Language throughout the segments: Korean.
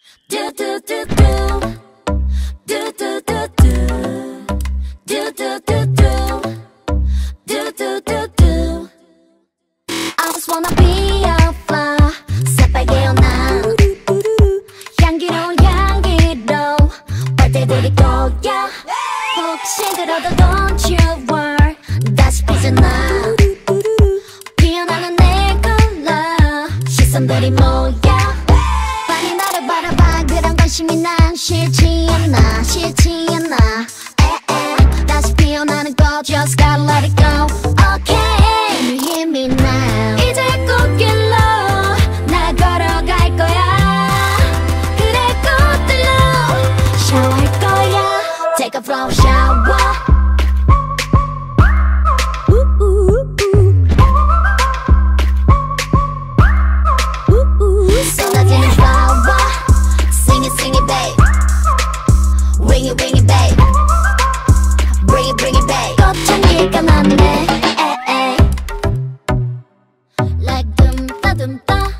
I just wanna be a flower 새빨개 연한 향기로운 향기로 빨대들이 거야 혹시 들어도 don't you worry 다시 피잖아 피어나는 내 컬러 시선들이 모여 빨리 나를 바라봐 그런 관심이 난 싫지 않아 싫지 않아 에에 다시 피어나는 거 just gotta let it go okay Can you hear me now 이제 꽃길로 나 걸어갈 거야 그래 꽃들로 샤워할 거야 Take a flow shower 쏟아지는 flower Sing it babe Ring it babe Bring it babe 꽃향기가 나네 Like dum-da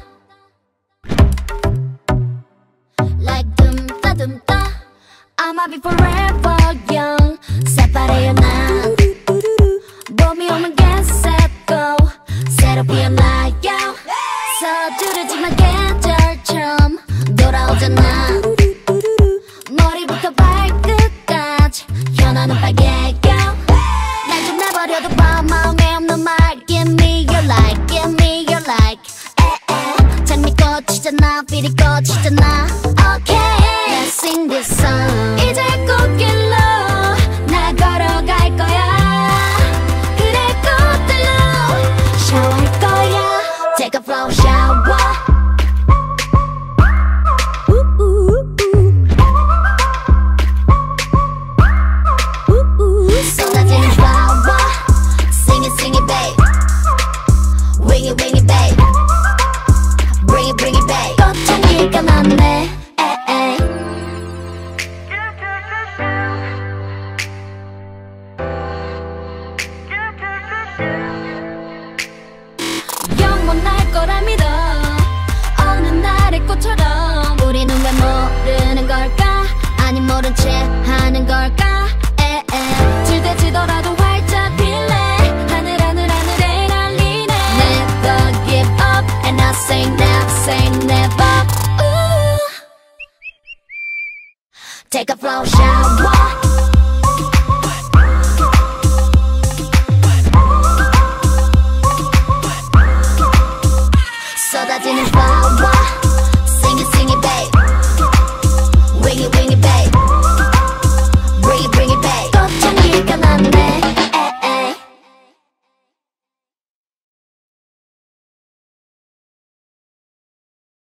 Like dum-da I'ma be forever young 새빨개요 난 봄이 오면 get set go 새로 피어나요 서두르지만 계절처럼 돌아오잖아 머리부터 발끝까지 현아는 빨개요 날 좀 내버려도 봐 마음에 없는 말 Give me your like Give me your like 에에 장미꽃이잖아 피리꽃이잖아 Okay Let's sing this song 이제 꽃길로 나 걸어갈 거야 그래 꽃들로 샤워할 거야 Take a flow shower 쏟아지는 flower Sing it babe Ring it babe Bring it babe 꽃향기가 나네 영원할 거라 믿어 어느 날의 꽃처럼 우리는 왜 모르는 걸까 아니 모른 채 하는 걸까 질대지더라도 활짝 필래 하늘에 날리네 Never give up and I say never Ooh. Take a flow shower 쏟아지는 flower